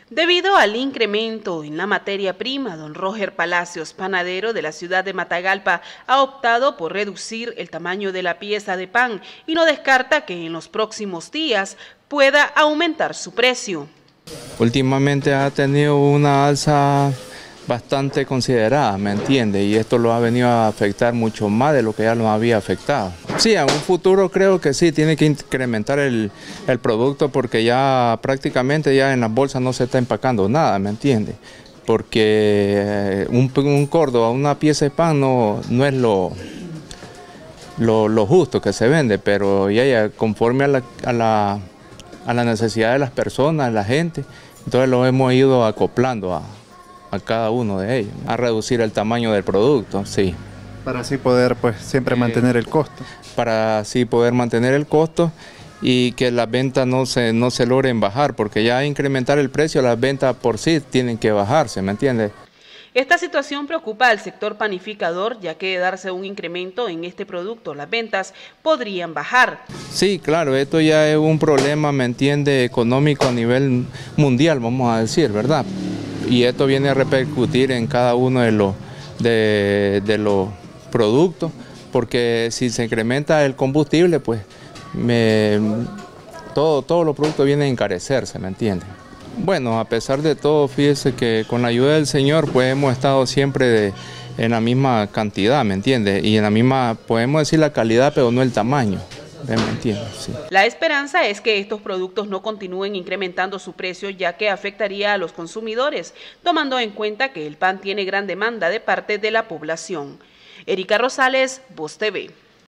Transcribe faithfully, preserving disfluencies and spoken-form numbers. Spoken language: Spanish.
Debido al incremento en la materia prima, don Roger Palacios, panadero de la ciudad de Matagalpa, ha optado por reducir el tamaño de la pieza de pan y no descarta que en los próximos días pueda aumentar su precio. Últimamente ha tenido una alza bastante considerada, ¿me entiende? Y esto lo ha venido a afectar mucho más de lo que ya nos había afectado. Sí, en un futuro creo que sí, tiene que incrementar el, el producto porque ya prácticamente ya en las bolsas no se está empacando nada, ¿me entiende? Porque un, un cordo a una pieza de pan no, no es lo, lo, lo justo que se vende, pero ya, ya conforme a la, a, la, a la necesidad de las personas, la gente, entonces lo hemos ido acoplando a a cada uno de ellos, a reducir el tamaño del producto, sí. Para así poder pues siempre eh, mantener el costo. Para así poder mantener el costo y que las ventas no se, no se logren bajar, porque ya incrementar el precio, las ventas por sí tienen que bajarse, ¿me entiendes? Esta situación preocupa al sector panificador, ya que de darse un incremento en este producto, las ventas podrían bajar. Sí, claro, esto ya es un problema, ¿me entiende?, económico a nivel mundial, vamos a decir, ¿verdad? Y esto viene a repercutir en cada uno de los, de, de los productos, porque si se incrementa el combustible, pues me, todo, todos los productos vienen a encarecerse, ¿me entiende? Bueno, a pesar de todo, fíjese que con la ayuda del Señor pues hemos estado siempre de, en la misma cantidad, ¿me entiende? Y en la misma, podemos decir la calidad, pero no el tamaño, ¿me entiende? Sí. La esperanza es que estos productos no continúen incrementando su precio, ya que afectaría a los consumidores, tomando en cuenta que el pan tiene gran demanda de parte de la población. Erika Rosales, Voz T V.